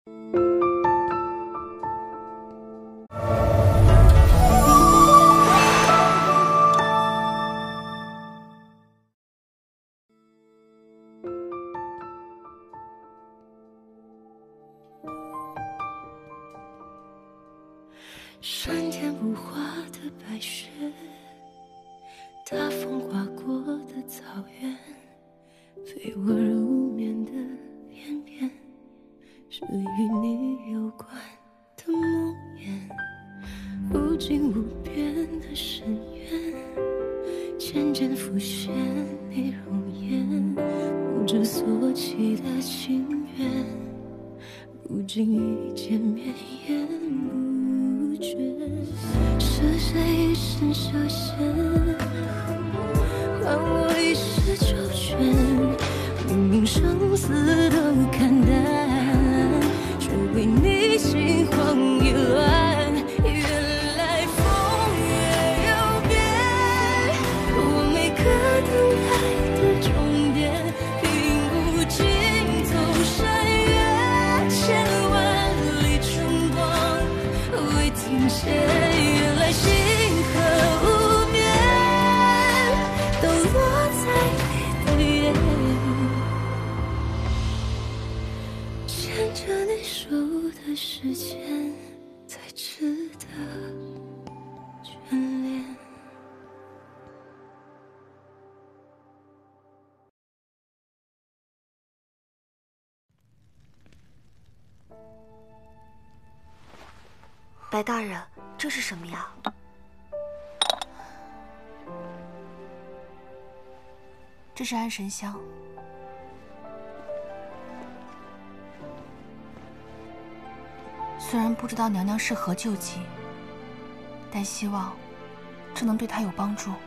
山间无花的白雪，大风刮过的草原，飞我入眠的边边，是与你有关的梦魇，无尽无边的深渊，渐渐浮现你容颜，不知所起的情缘，如今一见面言不绝，是谁一生修仙，还我一世周全，明明生死都看淡，却为你心慌意乱。原来风月有变，我每个等待的终点，并不尽走山岳，千万里春光未停歇。原来星河无边，都落在你的眼，牵着你手的时间，才值得眷恋。 白大人，这是什么呀？ 这是安神香，虽然不知道娘娘是何救急，但希望这能对她有帮助。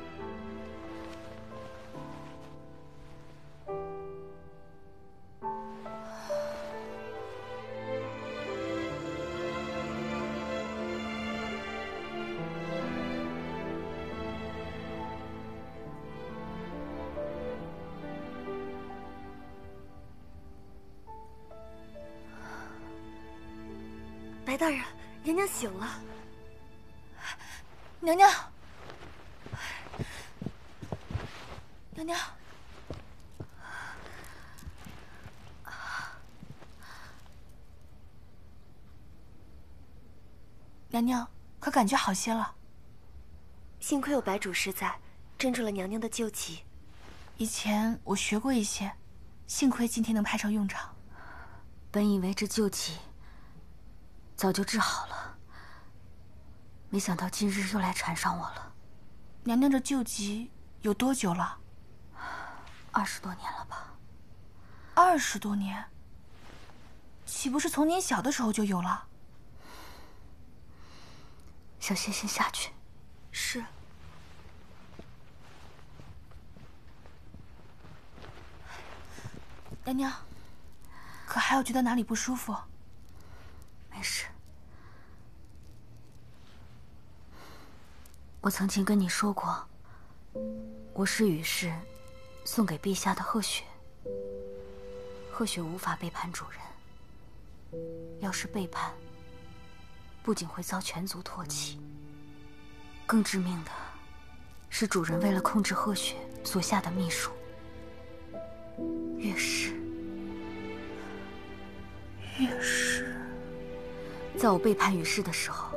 白大人，娘娘醒了。 娘娘，娘娘，娘娘可感觉好些了？ 幸亏有白主师在，镇住了娘娘的旧疾。 以前我学过一些，幸亏今天能派上用场。 本以为这旧疾早就治好了，没想到今日又来缠上我了。 娘娘这旧疾有多久了 ？20多年了吧。 20多年？岂不是从您小的时候就有了？ 小仙先下去。是。 娘娘，可还有觉得哪里不舒服？ 没事。我曾经跟你说过，我是羽氏送给陛下的鹤雪。鹤雪无法背叛主人，要是背叛，不仅会遭全族唾弃，更致命的是主人为了控制鹤雪所下的秘术月氏。 月氏。 在我背叛羽氏的时候，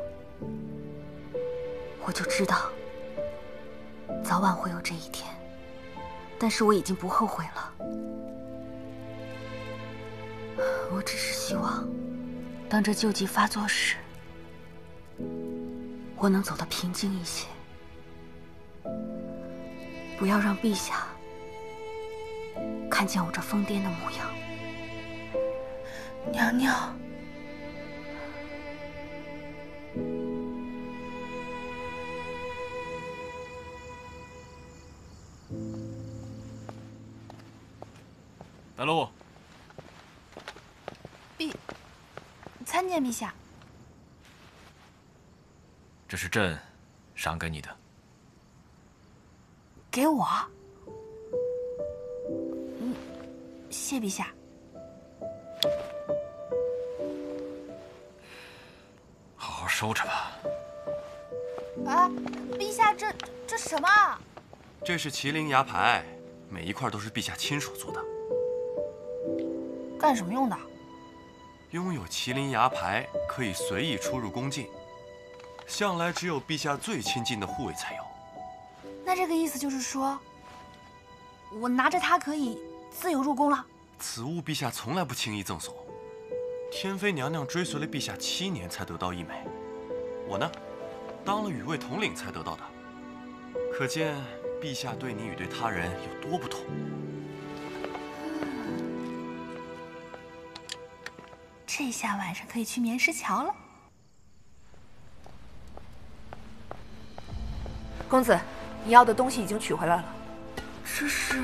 我就知道早晚会有这一天，但是我已经不后悔了。我只是希望，当这旧疾发作时，我能走得平静一些，不要让陛下看见我这疯癫的模样。 娘娘。 白露， 参见陛下。 这是朕赏给你的。 给我？谢陛下。 收着吧。 哎，陛下，这什么啊？ 这是麒麟牙牌，每一块都是陛下亲手做的。 干什么用的？ 拥有麒麟牙牌可以随意出入宫境，向来只有陛下最亲近的护卫才有。 那这个意思就是说，我拿着它可以自由入宫了？ 此物陛下从来不轻易赠送。天妃娘娘追随了陛下7年才得到一枚，我呢，当了羽卫统领才得到的。可见陛下对你与对他人有多不同。 这下晚上可以去棉石桥了。 公子，你要的东西已经取回来了。 这是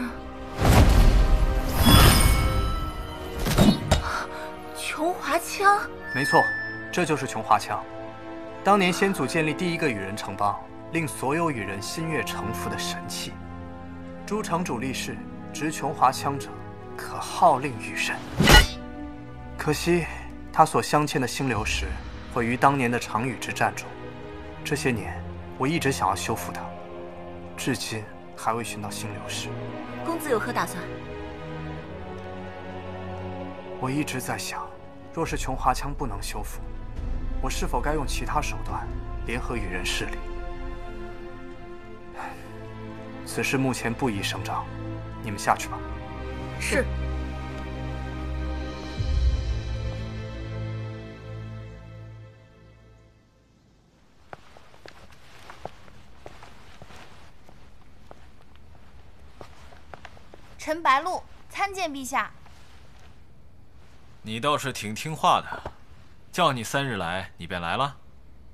琼华枪。 没错，这就是琼华枪。当年先祖建立第一个羽人城邦，令所有羽人心悦诚服的神器。诸城主立誓，执琼华枪者，可号令羽人。可惜，他所镶嵌的星流石毁于当年的长羽之战中。这些年，我一直想要修复它，至今还未寻到星流石。 公子有何打算？ 我一直在想，若是琼华枪不能修复，我是否该用其他手段联合羽人势力？此事目前不宜声张，你们下去吧。 是。 臣白露参见陛下。 你倒是挺听话的，叫你3日来，你便来了。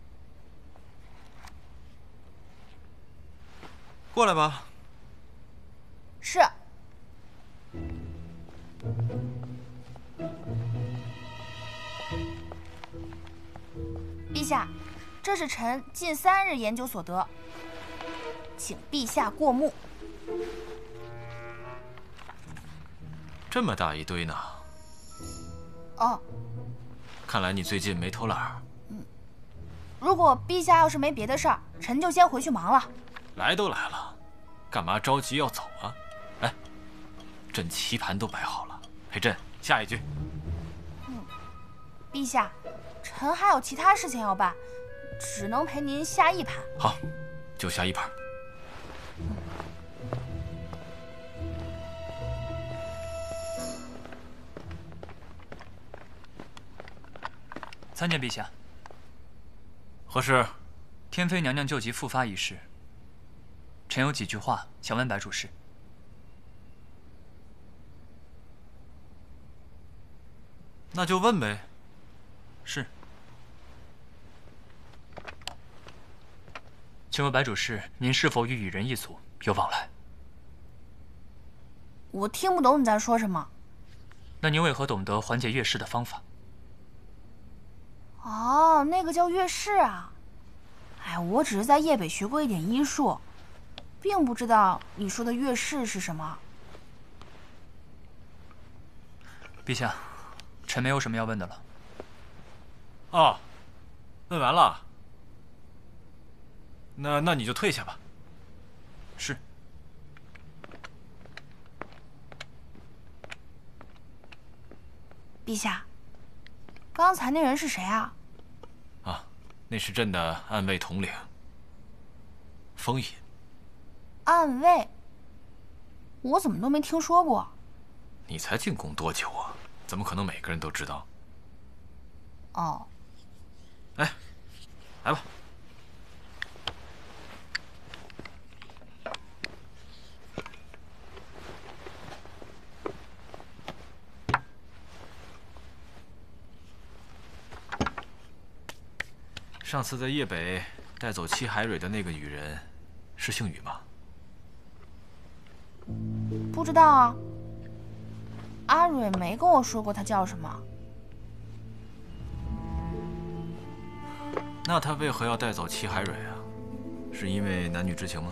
过来吧。 是。陛下，这是臣近3日研究所得，请陛下过目。 这么大一堆呢。 哦。 看来你最近没偷懒儿。 如果陛下要是没别的事儿，臣就先回去忙了。 来都来了，干嘛着急要走啊？来，朕棋盘都摆好了，陪朕下一局。 陛下，臣还有其他事情要办，只能陪您下一盘。 好，就下一盘。 参见陛下。 何事？ 天妃娘娘旧疾复发一事，臣有几句话想问白主事。 那就问呗。 是。请问白主事，您是否与羽人一族有往来？ 我听不懂你在说什么。 那您为何懂得缓解月事的方法？ 哦，那个叫月事啊。哎，我只是在叶北学过一点医术，并不知道你说的月事是什么。 陛下，臣没有什么要问的了。 哦，问完了。那你就退下吧。 是。 陛下，刚才那人是谁啊？ 啊，那是朕的暗卫统领，风隐。 暗卫？我怎么都没听说过。 你才进宫多久啊？怎么可能每个人都知道？ 哦。 哎，来吧。上次在叶北带走戚海蕊的那个羽人，是姓羽吗？ 不知道啊。阿蕊没跟我说过他叫什么。 那他为何要带走戚海蕊啊？是因为男女之情吗？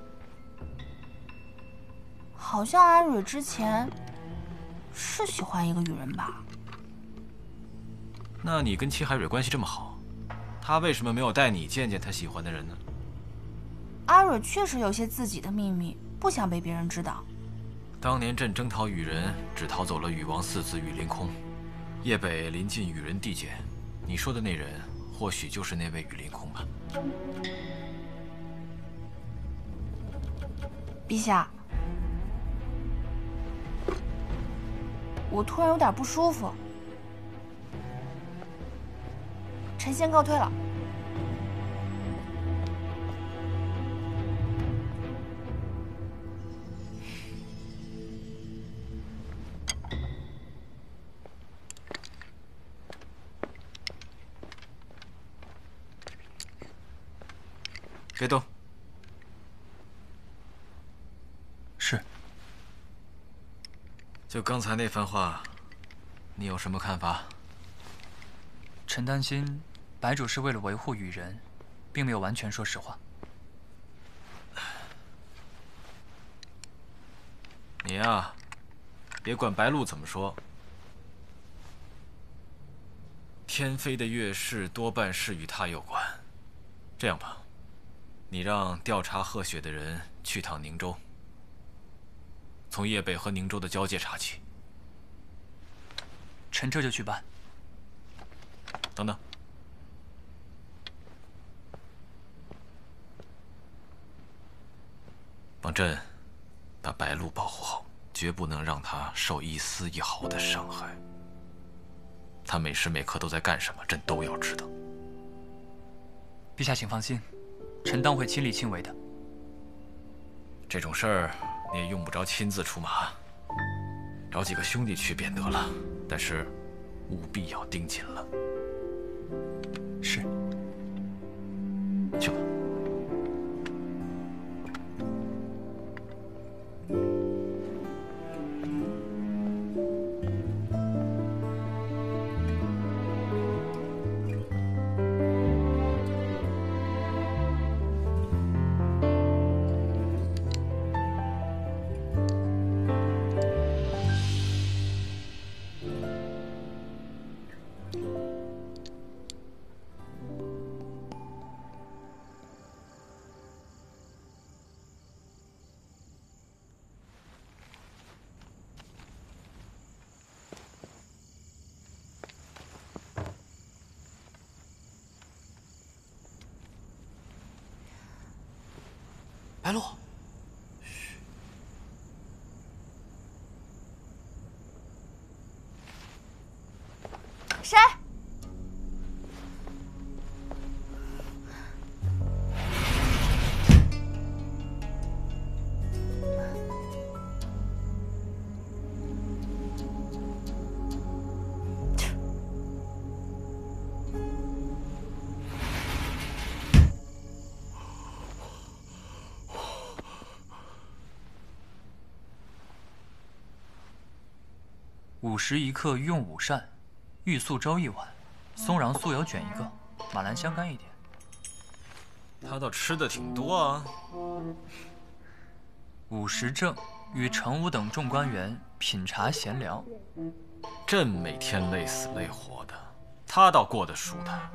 好像阿蕊之前是喜欢一个羽人吧。 那你跟戚海蕊关系这么好， 他为什么没有带你见见他喜欢的人呢？ 阿蕊确实有些自己的秘密，不想被别人知道。 当年朕征讨羽人，只逃走了羽王4子羽凌空。叶北临近羽人地界，你说的那人，或许就是那位羽凌空吧。 陛下，我突然有点不舒服，臣先告退了。 别动。 是。 就刚才那番话，你有什么看法？ 臣担心白主是为了维护羽人，并没有完全说实话。 你呀，别管白鹿怎么说。天妃的月事多半是与他有关。这样吧，你让调查鹤雪的人去趟宁州，从叶北和宁州的交界查起。 臣这就去办。 等等，帮朕把白鹿保护好，绝不能让他受一丝一毫的伤害。他每时每刻都在干什么，朕都要知道。 陛下请放心，臣当会亲力亲为的。 这种事儿你也用不着亲自出马，找几个兄弟去便得了。但是务必要盯紧了。 是。 去吧。 白鹿， 谁？ 午时一刻用午膳，玉素粥1碗，松瓤素油卷1个，马兰香干1点。 他倒吃的挺多啊。 午时正，与程武等众官员品茶闲聊。 朕每天累死累活的，他倒过得舒坦。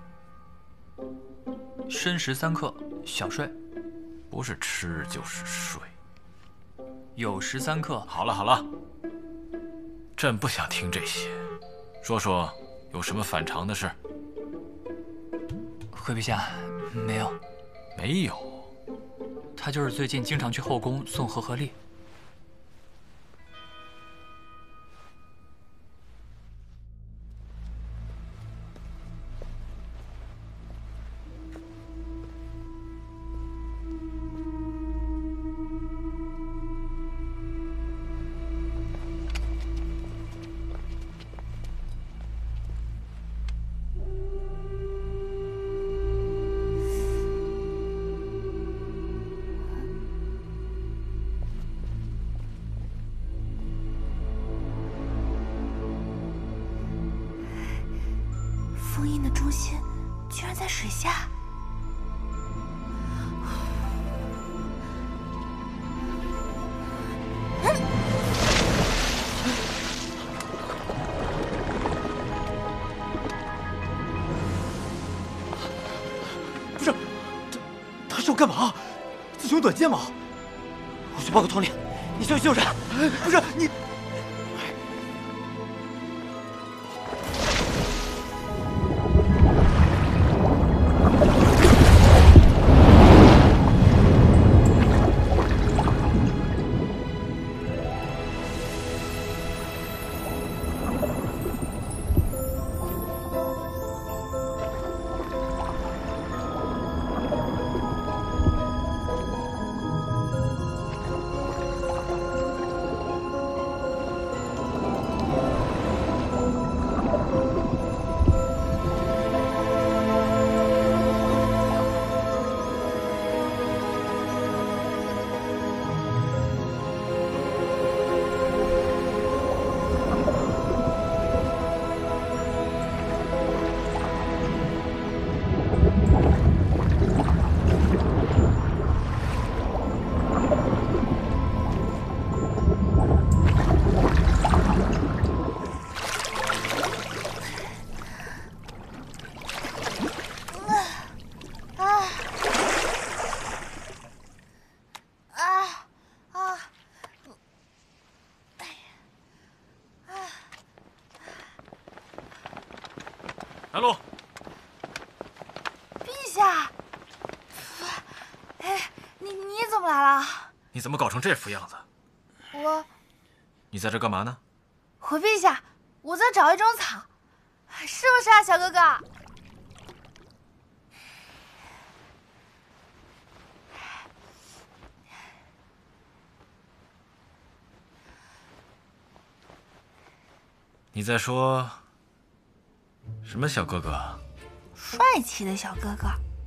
申时3刻，小睡。 不是吃就是睡。 酉时3刻。 好了好了。朕不想听这些，说说有什么反常的事？ 回陛下，没有， 没有。 他就是最近经常去后宫送和合丽。 封印的中心居然在水下。 要干嘛？自寻短见吗？我去报告统领，你先去救人。不是你。 来喽！ 陛下，哎，你怎么来了？ 你怎么搞成这副样子？你在这干嘛呢？ 回陛下，我在找一种草，是不是啊，小哥哥？ 你在说什么小哥哥？ 帅气的小哥哥。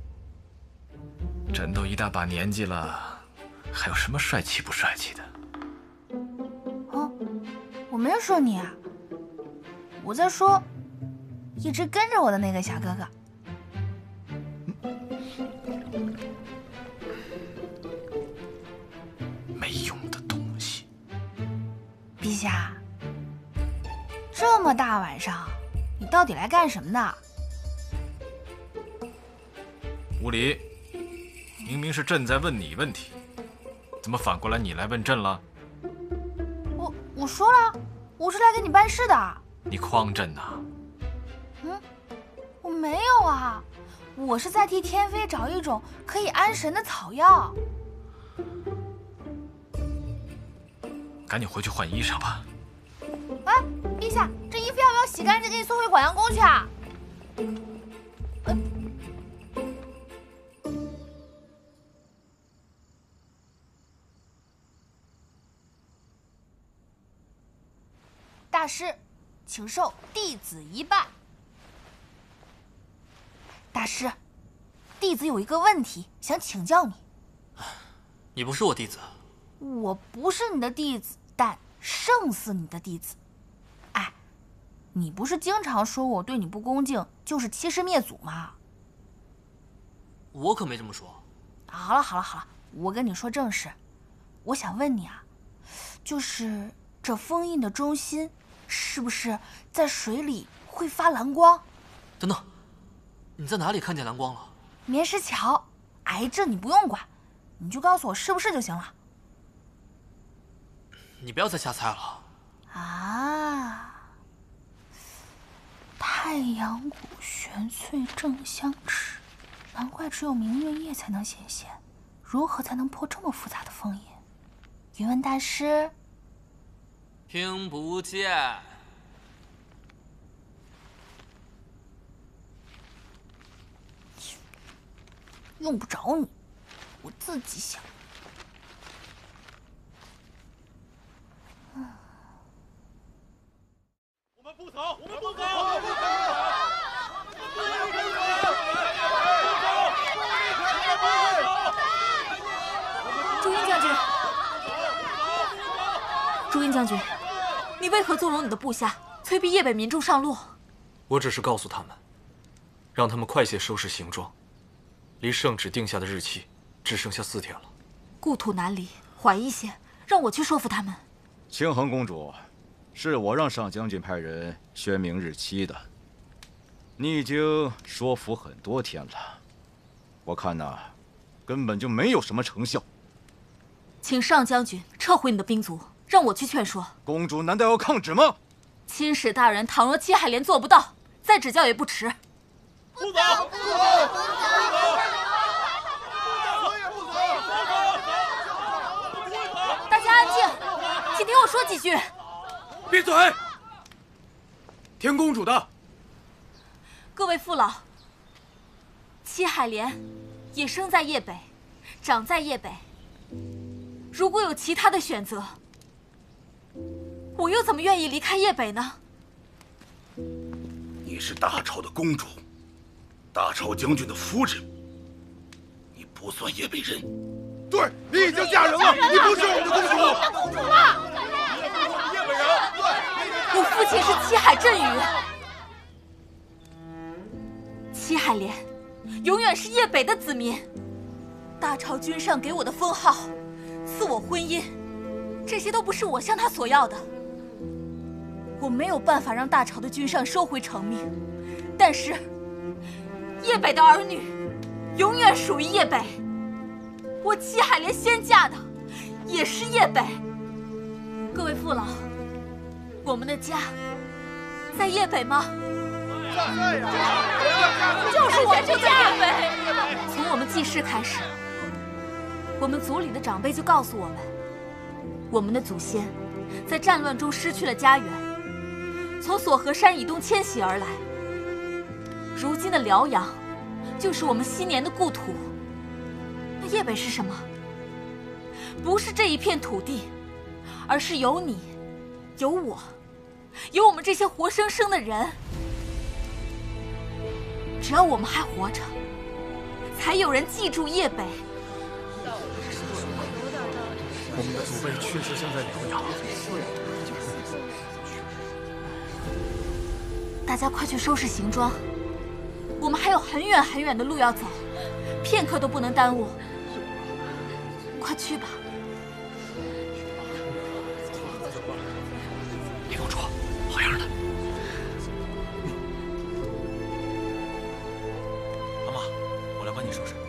朕都一大把年纪了，还有什么帅气不帅气的？ 哦，我没说你啊，我在说一直跟着我的那个小哥哥。 没用的东西。 陛下，这么大晚上，你到底来干什么的？ 无礼！明明是朕在问你问题，怎么反过来你来问朕了？ 我说了，我是来给你办事的。 你诓朕呐？ 我没有啊，我是在替天妃找一种可以安神的草药。 赶紧回去换衣裳吧。 哎，陛下，这衣服要不要洗干净，给你送回广阳宫去啊？大师，请受弟子一拜。大师，弟子有一个问题想请教你。 你不是我弟子。 我不是你的弟子，但胜似你的弟子。哎，你不是经常说我对你不恭敬，就是欺师灭祖吗？ 我可没这么说。 好了，我跟你说正事。我想问你啊，就是这封印的中心，是不是在水里会发蓝光？ 等等，你在哪里看见蓝光了？ 棉石桥。哎，这你不用管，你就告诉我是不是就行了。 你不要再瞎猜了。 啊！太阳谷玄翠正相持，难怪只有明月夜才能显现。如何才能破这么复杂的封印？云问大师。 听不见。 用不着你，我自己想。 我们不走！ 朱茵将军，朱茵将军，你为何纵容你的部下催逼叶北民众上路？ 我只是告诉他们，让他们快些收拾行装，离圣旨定下的日期只剩下4天了。 故土难离，缓一些，让我去说服他们。 清衡公主，是我让上将军派人宣明日期的。你已经说服很多天了，我看呐， 根本就没有什么成效。 请上将军撤回你的兵卒，让我去劝说。 公主难道要抗旨吗？ 钦使大人，倘若七海连做不到，再指教也不迟。 不走！不走！ 大家安静，请听我说几句。 闭嘴！听公主的。 各位父老，七海连也生在邺北，长在邺北。如果有其他的选择，我又怎么愿意离开邺北呢？ 你是大朝的公主，大朝将军的夫人，你不算邺北人。 对，你已经嫁人了，你不是我们的公主。 公主了。 邺北人。 我父亲是七海镇宇，七海连永远是邺北的子民。大朝君上给我的封号，赐我婚姻，这些都不是我向他所要的。我没有办法让大朝的君上收回成命，但是邺北的儿女永远属于邺北。我七海连先嫁的也是邺北。各位父老，我们的家在邺北吗？ 在呀！ 就是我就在邺北。从我们记事开始，我们族里的长辈就告诉我们，我们的祖先在战乱中失去了家园，从索河山以东迁徙而来。如今的辽阳，就是我们昔年的故土。那邺北是什么？不是这一片土地，而是有你，有我，有我们这些活生生的人。只要我们还活着，才有人记住邺北。 我们的祖辈确实生在辽阳。 大家快去收拾行装，我们还有很远很远的路要走，片刻都不能耽误。快去吧。 李公主，好样的！ 妈妈，我来帮你收拾。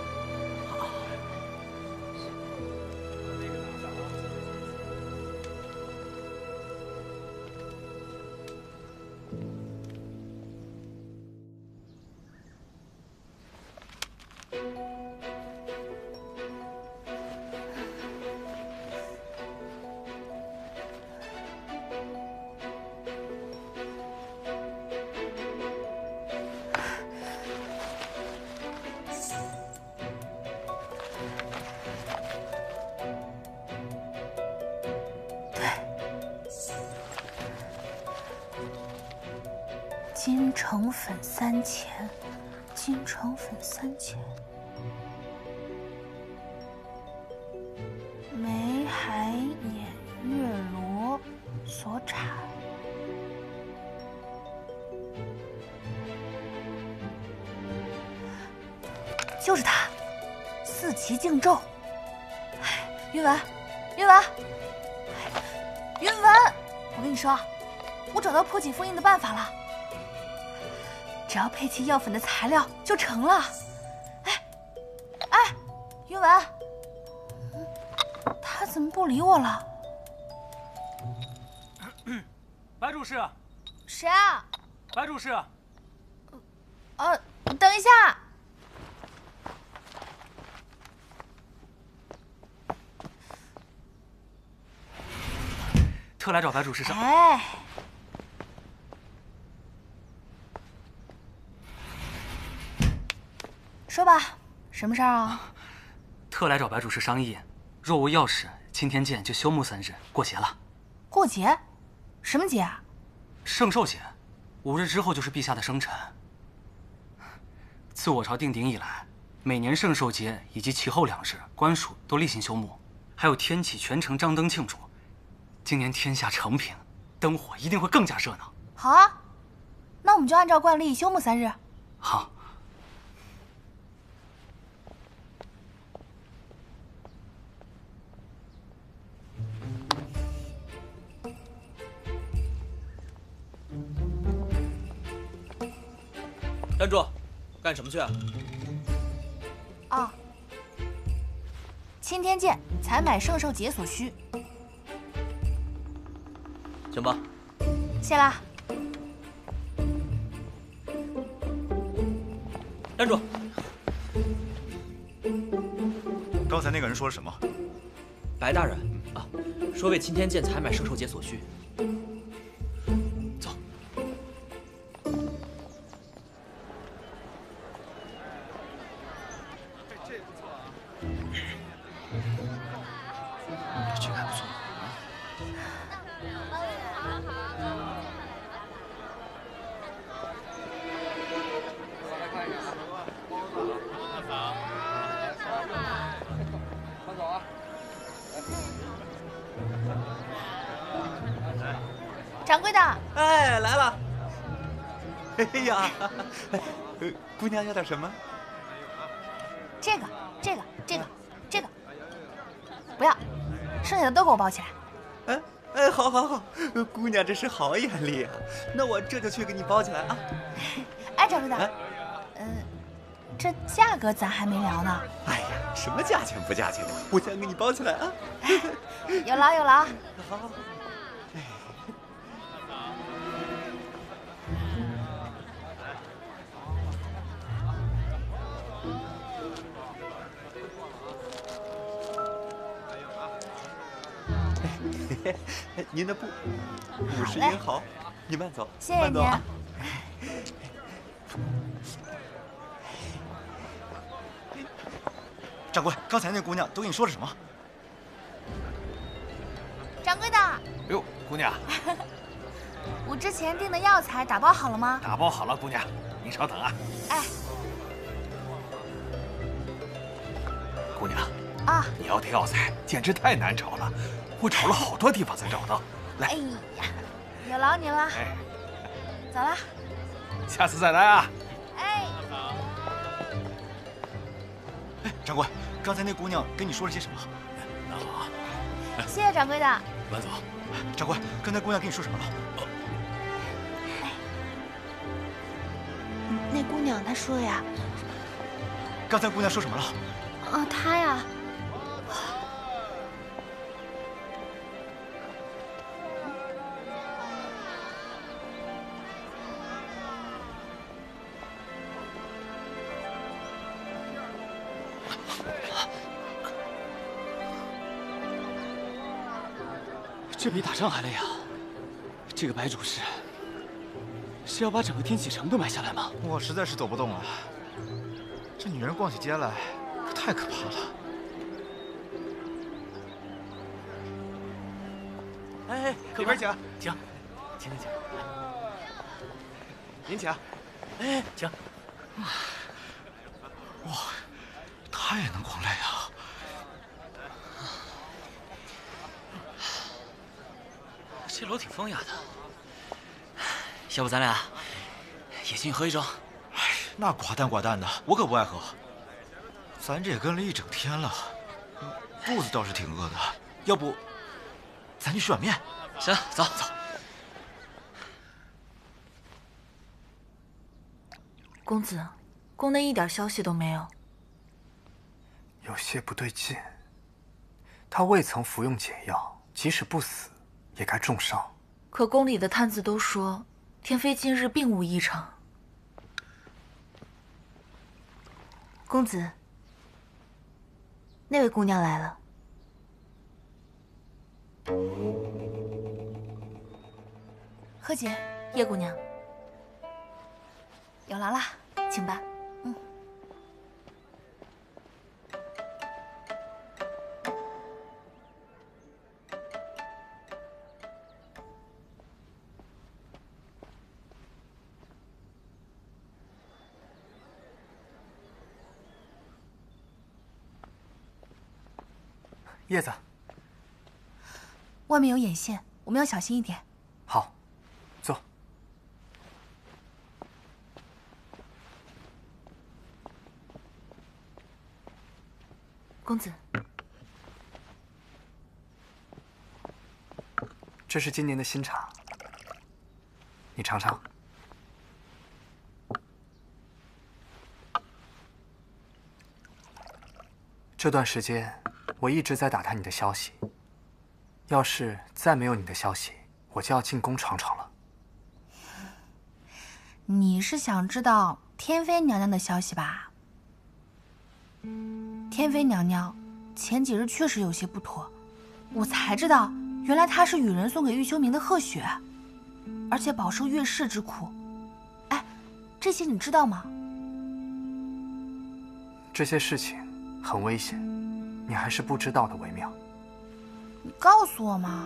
金橙粉3000，金橙粉3000，梅海偃月罗所产。就是他，4旗竞咒。云文，云文，云文，我跟你说，我找到破解封印的办法了。只要配齐药粉的材料就成了。哎，云文，他怎么不理我了？ 白主事。 谁啊？ 白主事。 等一下。 特来找白主事上。 哎。说吧，什么事儿啊？ 特来找白主事商议，若无要事，今天见就休沐3日，过节了。 过节？什么节啊？ 圣寿节，5日之后就是陛下的生辰。自我朝定鼎以来，每年圣寿节以及其后2日，官署都例行休沐，还有天启全城张灯庆祝。今年天下承平，灯火一定会更加热闹。 好啊，那我们就按照惯例休沐3日。 好。 站住！干什么去？ 啊， 钦天剑，采买圣兽节所需。 行吧。 谢啦。 站住！ 刚才那个人说了什么？ 白大人啊，说为钦天剑采买圣兽节所需。走。 这个还不错。 掌柜的， 哎，来了。哎呀，姑娘要点什么？ 这个，不要，剩下的都给我包起来。 哎，好，姑娘这是好眼力啊！那我这就去给你包起来啊。 哎，掌柜的，这价格咱还没聊呢。 哎呀，什么价钱不价钱的，我先给你包起来啊。 有劳有劳。 好。您的布，50银毫，你慢走， 谢谢您。 慢走啊。 掌柜，刚才那姑娘都跟你说了什么？ 掌柜的， 哎呦，姑娘， 我之前订的药材打包好了吗？ 打包好了，姑娘，您稍等啊。 哎， 姑娘啊， 你要的药材简直太难找了，我找了好多地方才找到。来， 哎呀，有劳您了。 哎， 走了， 下次再来啊。 哎， 掌柜，刚才那姑娘跟你说了些什么？那好啊。 谢谢掌柜的。 慢走。掌柜，刚才姑娘跟你说什么了？ 那姑娘她说呀， 刚才姑娘说什么了？ 啊，她呀， 这比打仗还累啊！这个白主是要把整个天启城都买下来吗？ 我实在是走不动了。这女人逛起街来可太可怕了。 哎， 里边请， 请。您请。哎，请。 哇，她也能逛累啊！ 这楼挺风雅的，要不咱俩也进去喝一盅？ 哎，那寡淡的，我可不爱喝。咱这也跟了一整天了，肚子倒是挺饿的。要不，咱去吃碗面？ 行，走。 公子，宫内一点消息都没有。 有些不对劲。他未曾服用解药，即使不死，也该重伤。 可宫里的探子都说，天妃近日并无异常。 公子，那位姑娘来了。 贺姐， 叶姑娘， 有劳啦， 请吧。 叶子， 外面有眼线，我们要小心一点。 好，坐。 公子， 这是今年的新茶，你尝尝。这段时间， 我一直在打探你的消息。要是再没有你的消息，我就要进宫尝尝了。 你是想知道天妃娘娘的消息吧？天妃娘娘前几日确实有些不妥，我才知道原来她是羽人送给玉修明的鹤血，而且饱受月氏之苦。哎，这些你知道吗？ 这些事情很危险，你还是不知道的为妙。 你告诉我嘛。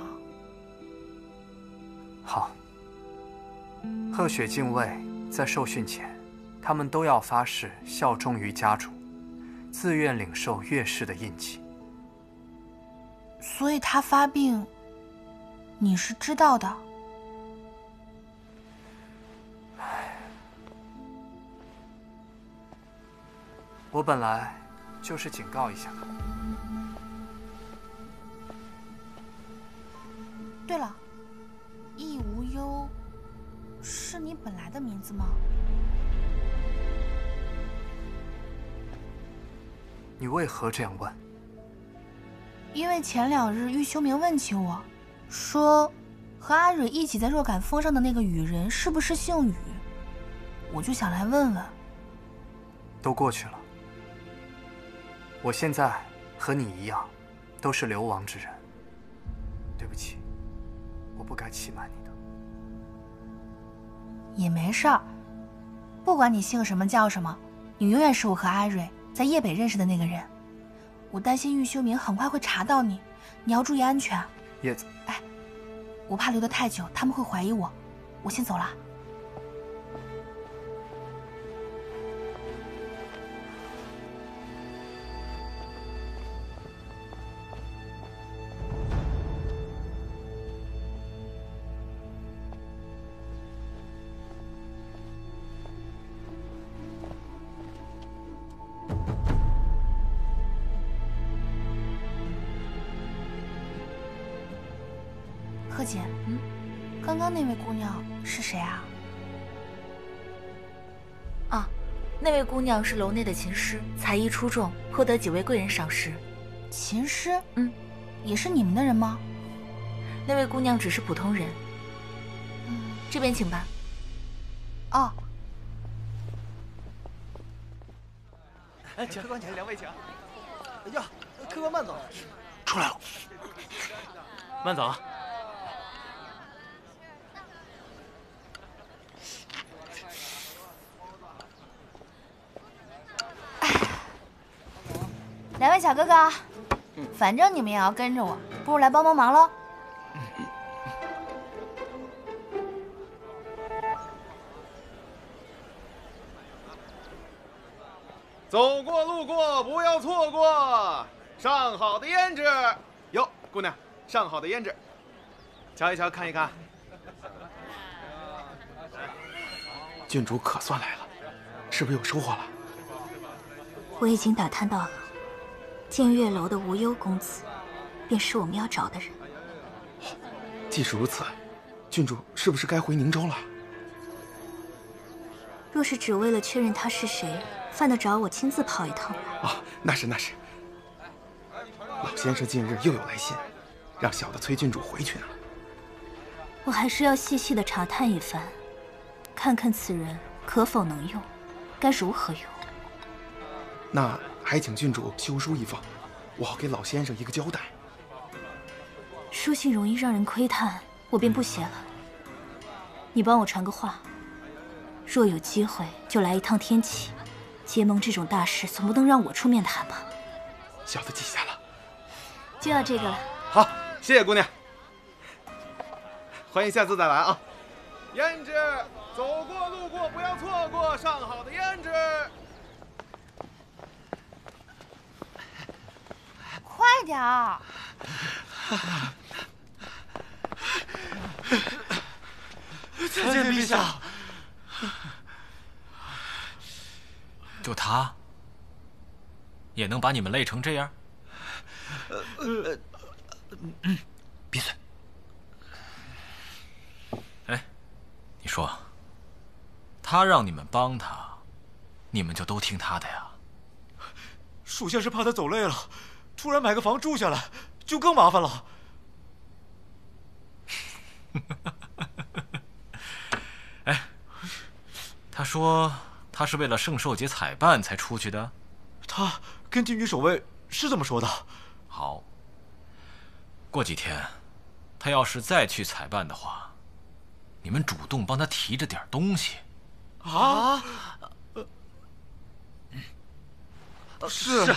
好。鹤血禁卫在受训前，他们都要发誓效忠于家主，自愿领受月氏的印记。 所以他发病，你是知道的。 我本来就是警告一下的。 对了，易无忧是你本来的名字吗？ 你为何这样问？ 因为前2日玉修明问起我，说和阿蕊一起在若干峰上的那个羽人是不是姓羽，我就想来问问。 都过去了。我现在和你一样，都是流亡之人。对不起，我不该欺瞒你的。 也没事儿，不管你姓什么叫什么，你永远是我和阿蕊在叶北认识的那个人。我担心玉修明很快会查到你，你要注意安全。 叶子， 哎，我怕留得太久，他们会怀疑我。我先走了。贺姐，刚刚那位姑娘是谁啊？ 啊，那位姑娘是楼内的琴师，才艺出众，获得几位贵人赏识。 琴师？也是你们的人吗？ 那位姑娘只是普通人。这边请吧。 哦。 哎，客官请，2位请。哎呀，客官慢走。 出来了。 慢走啊。 2位小哥哥，反正你们也要跟着我，不如来帮忙喽。 走过路过不要错过，上好的胭脂哟，姑娘，上好的胭脂，瞧一瞧，看一看。 郡主可算来了，是不是有收获了？ 我已经打探到了。剑月楼的无忧公子，便是我们要找的人。 既是如此，郡主是不是该回宁州了？ 若是只为了确认他是谁，犯得着我亲自跑一趟吗？ 啊，那是。老先生近日又有来信，让小的催郡主回去呢。 我还是要细细的查探一番，看看此人可否能用，该如何用。 那还请郡主修书一封，我好给老先生一个交代。 书信容易让人窥探，我便不写了。你帮我传个话，若有机会就来一趟天启，结盟这种大事总不能让我出面谈吧？ 小的记下了。 就要这个了。 好，谢谢姑娘，欢迎下次再来啊。胭脂，走过路过不要错过上好的胭脂。 快点儿！ 参见陛下。 就他，也能把你们累成这样？ 闭嘴！ 哎，你说，他让你们帮他，你们就都听他的呀？ 属下是怕他走累了， 突然买个房住下来，就更麻烦了。 哎，他说他是为了圣寿节采办才出去的。 他跟禁军守卫是这么说的。 好，过几天他要是再去采办的话，你们主动帮他提着点东西。 啊？是。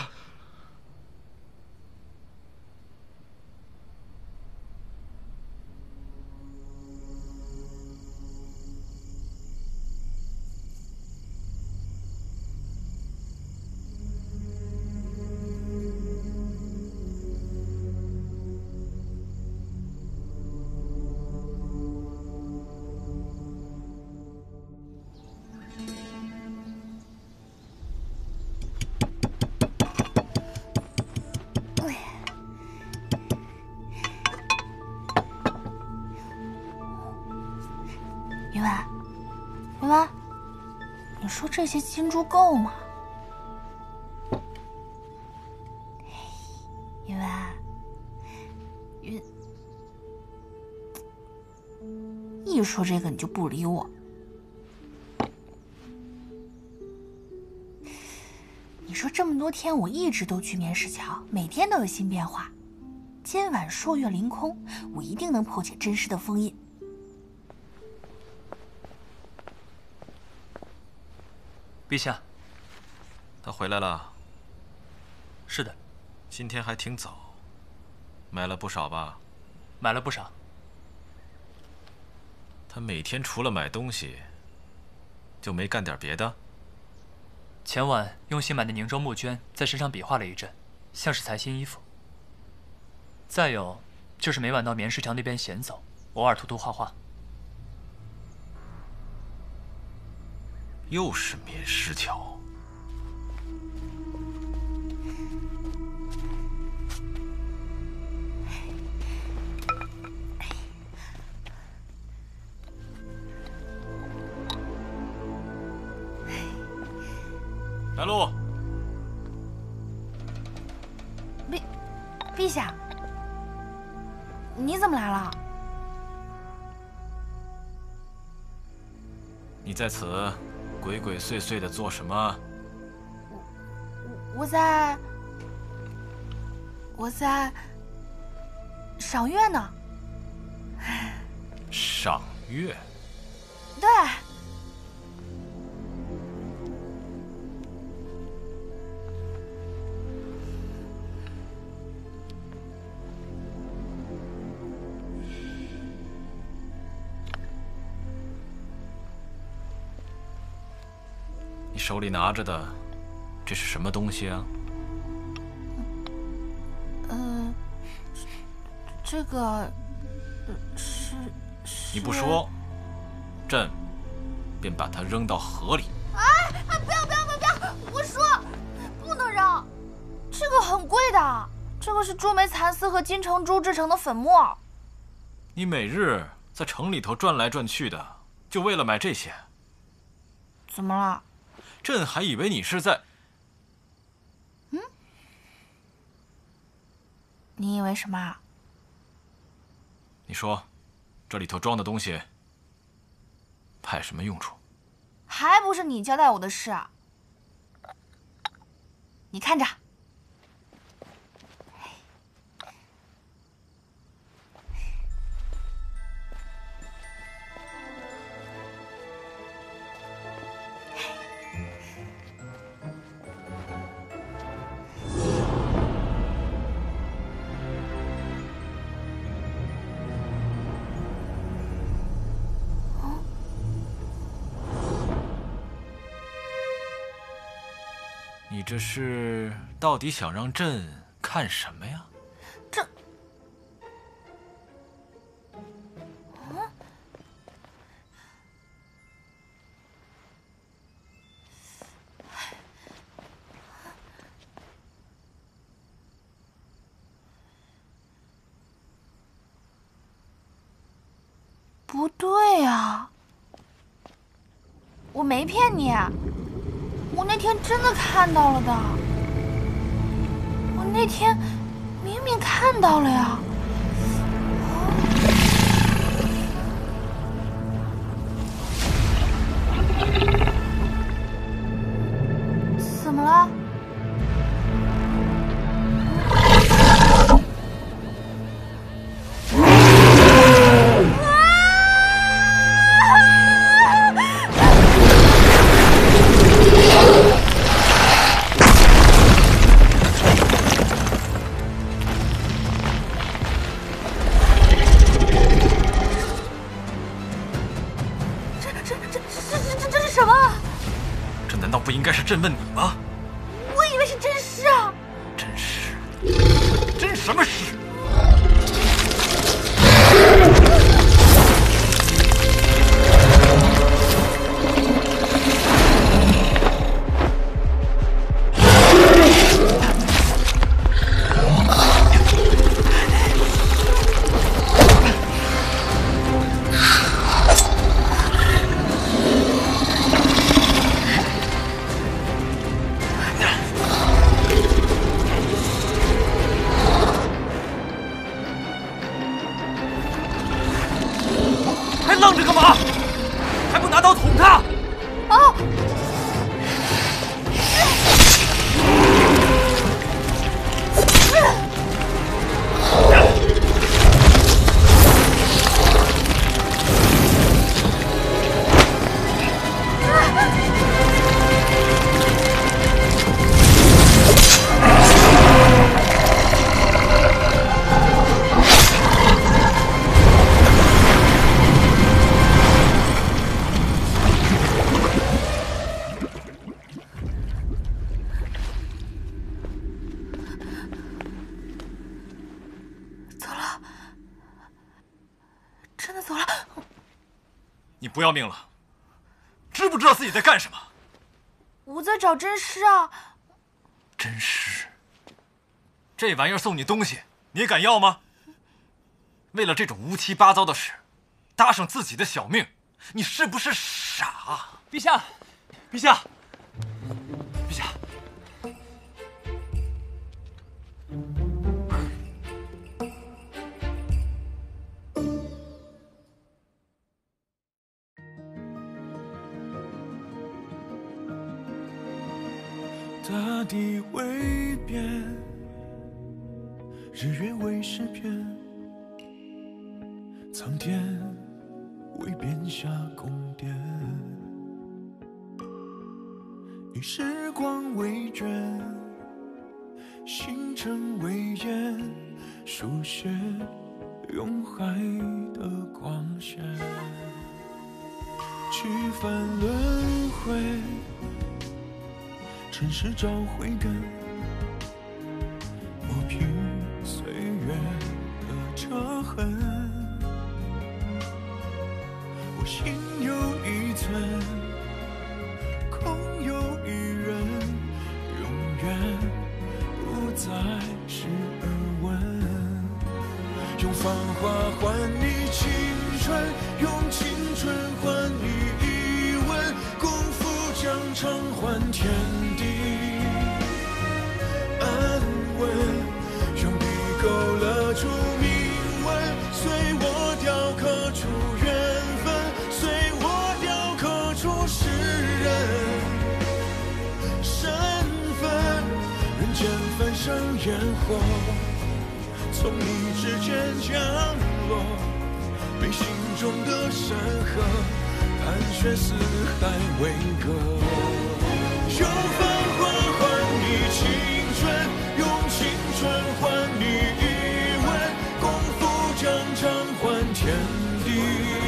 云婉，云婉，你说这些金珠够吗？云婉，一说这个你就不理我。你说这么多天我一直都去面试桥，每天都有新变化。今晚朔月凌空，我一定能破解真实的封印。 陛下， 他回来了。 是的， 今天还挺早，买了不少吧？ 买了不少。 他每天除了买东西，就没干点别的？ 前晚用新买的宁州木绢在身上比划了一阵，像是裁新衣服。再有就是每晚到棉石桥那边闲走，偶尔涂涂画画。 又是棉石桥。白露， 陛下，你怎么来了？ 你在此鬼鬼祟祟的做什么？ 我在赏月呢。 赏月？ 对。 你手里拿着的，这是什么东西啊？ 这个是…… 你不说，朕便把它扔到河里。 哎！不要！我说，不能扔，这个很贵的，这个是朱梅蚕丝和金城珠制成的粉末。 你每日在城里头转来转去的，就为了买这些？ 怎么了？ 朕还以为你是在…… 你以为什么？ 你说，这里头装的东西派什么用处？ 还不是你交代我的事啊！你看着。 你这是到底想让朕看什么呀？ 这……不对呀，我没骗你。我那天真的看到了的，我那天明明看到了呀。怎么了？这是什么？ 这难道不应该是朕问你吗？ 我以为是真尸啊！ 真尸？真什么尸？愣着干嘛？还不拿刀捅他！ 啊！ 你不要命了？知不知道自己在干什么？ 我在找真尸啊！ 真尸？这玩意儿送你东西，你也敢要吗？为了这种乌七八糟的事，搭上自己的小命，你是不是傻？ 陛下，陛下，陛下！ 大地为变，日月为诗篇，苍天为编下宫殿，以时光为卷，星辰为眼，书写永海的光线，去返轮回，尘世找慧根，磨平岁月的折痕。我心有一寸，空有一人，永远不再是耳闻。用繁华换你青春，用青春换你一吻，功夫将偿还天地。安稳，用笔勾勒出铭文，随我雕刻出缘分，随我雕刻出诗人身份。人间翻生烟火，从你指尖降落，被心中的山河盘旋四海为歌。用繁华换你青春，用青春换你一吻，功夫将偿还天地。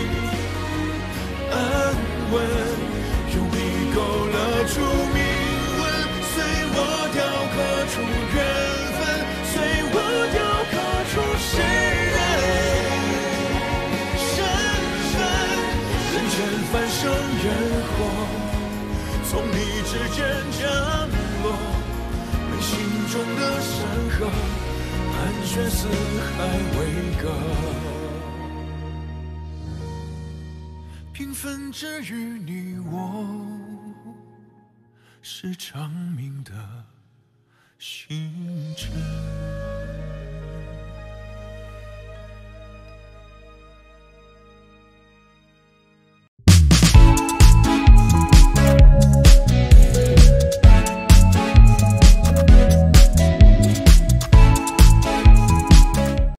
安稳，用笔勾勒出铭文，随我雕刻出缘分，随我雕刻出诗人身份。人间翻生烟火，从你指尖降落，被心中的山河盘旋四海为歌。平分之于你我，是长明的星辰。